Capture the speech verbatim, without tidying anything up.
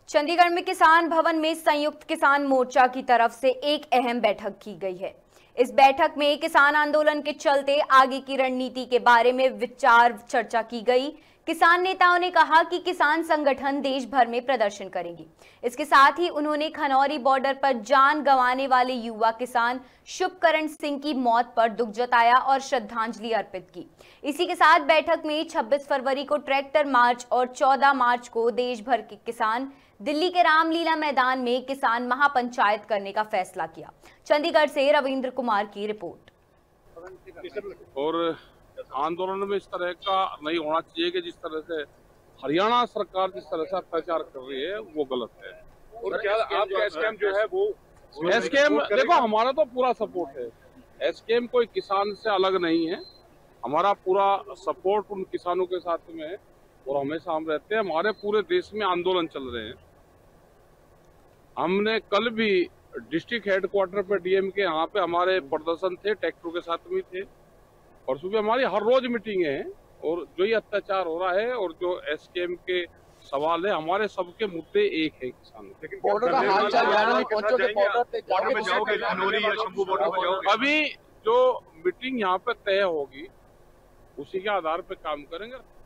चंडीगढ़ में किसान भवन में संयुक्त किसान मोर्चा की तरफ से एक अहम बैठक की गई है। इस बैठक में किसान आंदोलन के चलते आगे की रणनीति के बारे में विचार चर्चा की गई। किसान नेताओं ने कहा कि किसान संगठन देश भर में प्रदर्शन करेंगे। इसके साथ ही उन्होंने खनौरी बॉर्डर पर जान गंवाने वाले युवा किसान शुभकरण सिंह की मौत पर दुख जताया और श्रद्धांजलि अर्पित की। इसी के साथ बैठक में छब्बीस फरवरी को ट्रैक्टर मार्च और चौदह मार्च को देश भर के किसान दिल्ली के रामलीला मैदान में किसान महापंचायत करने का फैसला किया। चंडीगढ़ से रविंद्र कुमार की रिपोर्ट। और आंदोलन में इस तरह का नहीं होना चाहिए कि जिस तरह से हरियाणा सरकार जिस तरह से अत्याचार कर रही है वो गलत है। और क्या आपका एसकेएम जो है वो एसकेएम देखो, हमारा तो पूरा सपोर्ट है। एसकेएम कोई किसान से अलग नहीं है, हमारा पूरा सपोर्ट उन किसानों के साथ में है और हमेशा हम रहते हैं। हमारे पूरे देश में आंदोलन चल रहे हैं। हमने कल भी डिस्ट्रिक्ट हेडक्वार्टर पे डीएम के यहाँ पे हमारे प्रदर्शन थे, ट्रैक्टर के साथ भी थे। परसों भी हमारी हर रोज मीटिंग है और जो ये अत्याचार हो रहा है और जो एसकेएम के सवाल है, हमारे सबके मुद्दे एक है किसानों। लेकिन बॉर्डर का हालचाल जानने नहीं पहुंचोगे, बॉर्डर पे जाओगे, खनौरी या शंभू बॉर्डर पे जाओगे। अभी जो मीटिंग यहाँ पे तय होगी उसी के आधार पे काम करेंगे।